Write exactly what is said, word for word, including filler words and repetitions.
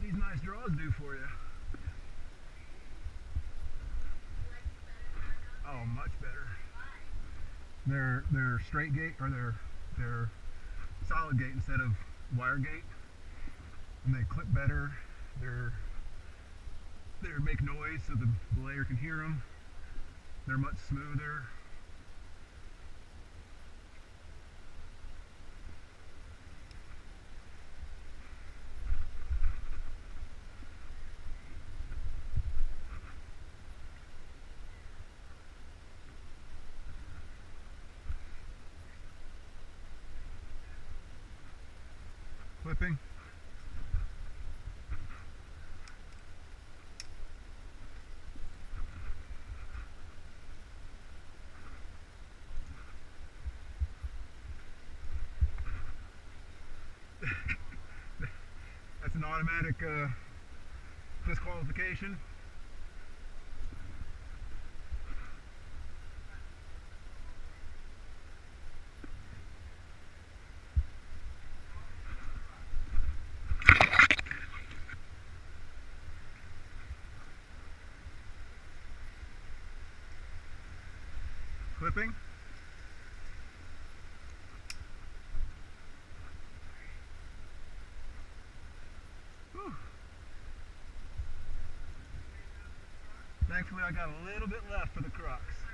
what these nice draws do for you. Oh, much better. They're they're straight gate, or they're they're solid gate instead of wire gate, and they clip better. They're they make noise so the belayer can hear them. They're much smoother. Clipping. That's an automatic uh, disqualification. Clipping. Whew. Thankfully I got a little bit left for the crux.